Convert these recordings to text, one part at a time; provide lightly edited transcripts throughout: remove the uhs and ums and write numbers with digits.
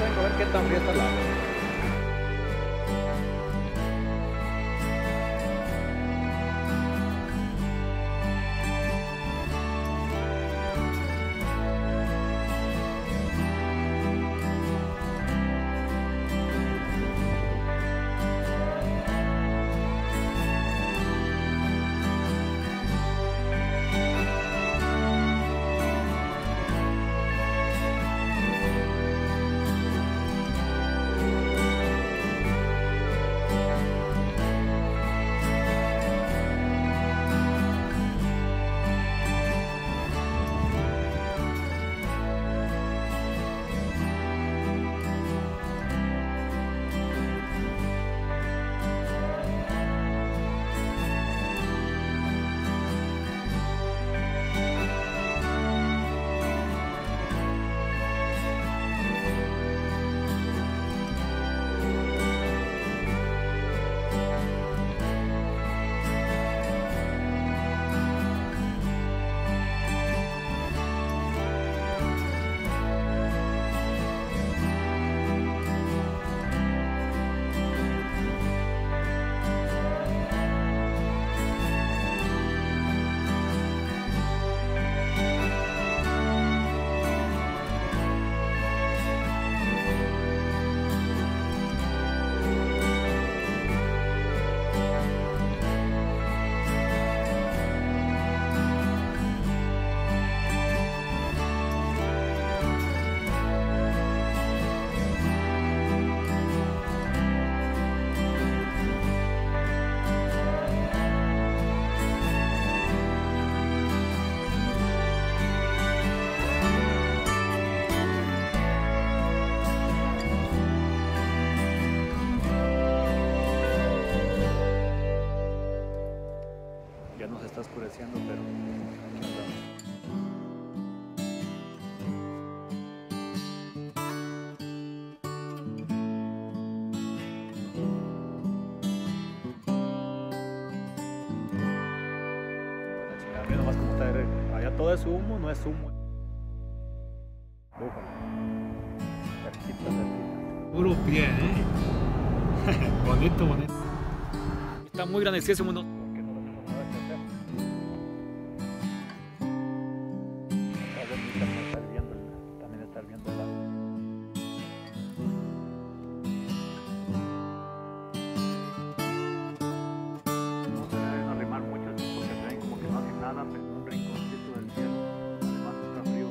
vengo a ver qué tan fría está el agua. Ya nos está oscureciendo, pero aquí andamos. La chingada, mira nomás cómo está. Allá todo es humo, no es humo. Búfalo. Cerquita, cerquita. Puro pie, bonito, bonito. Está muy grandecísimo, ¿no? Porque no tenemos nada que hacer. Está bonita, no está hirviendo, también está hirviendo el agua. No se deben arrimar mucho porque se ven como que no hacen nada, pero en un rinconcito del cielo. Además está frío.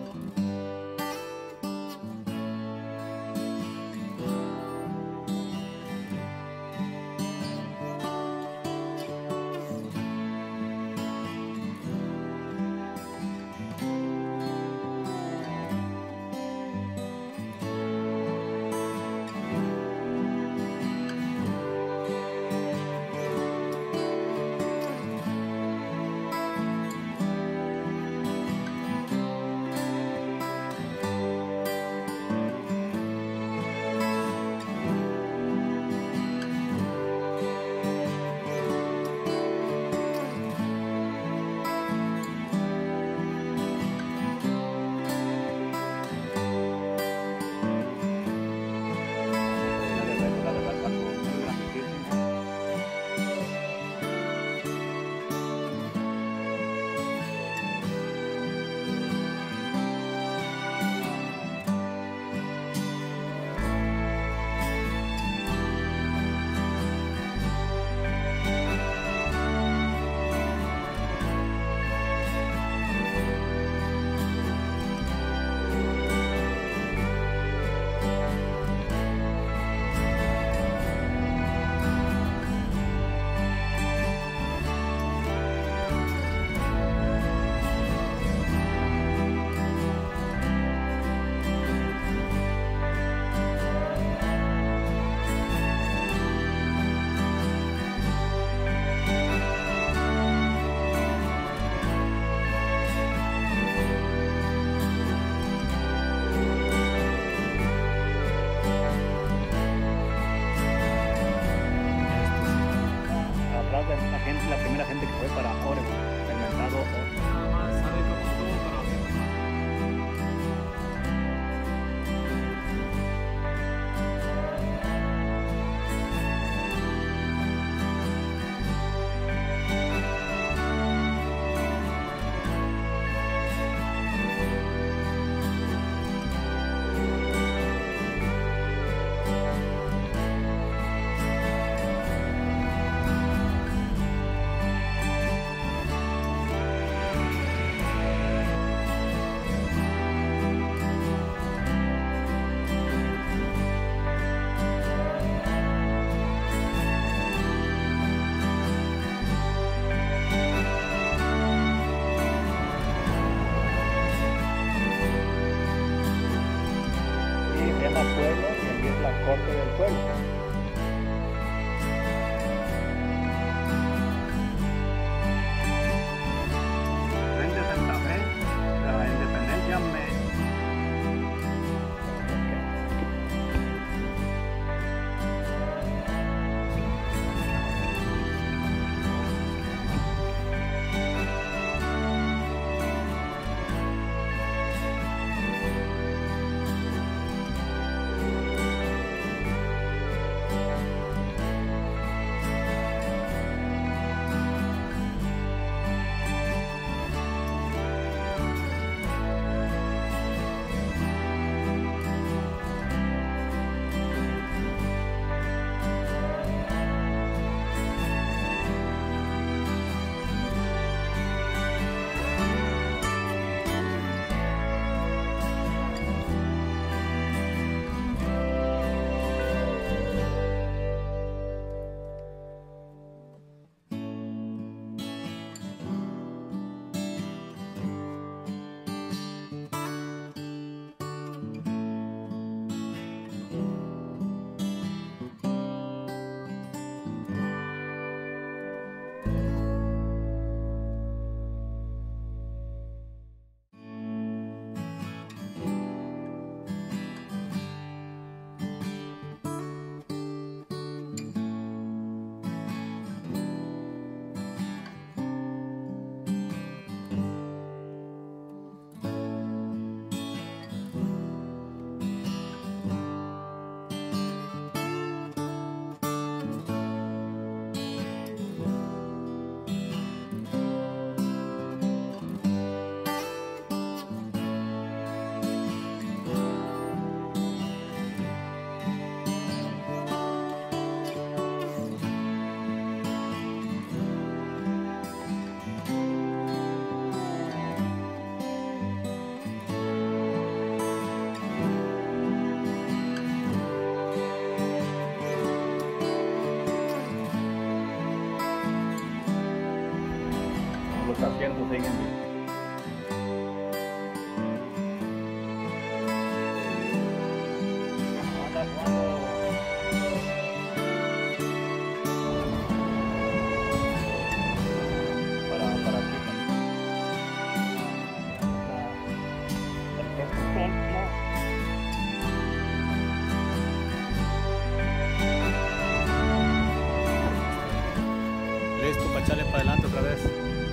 la primera gente que fue para Oregon, el mercado Oregon. Nada más sabe cómo estuvo, pero del pueblo. Tren de Santa Fe, de la Independencia me... Los asientos siguen bien. Para aquí. Listo para echarle para adelante otra vez.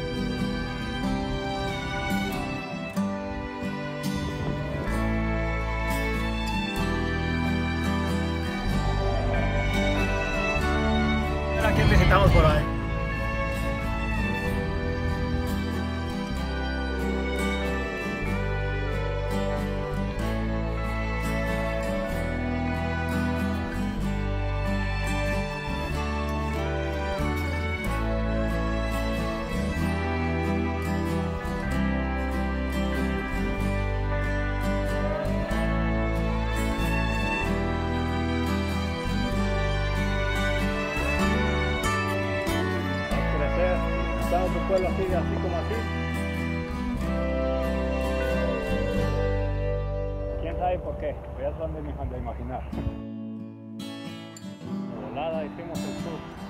¿A quién visitamos por ahí? Otro pueblo sigue así como así. ¿Quién sabe por qué? Pues ya son de imaginar. De volada hicimos el tour.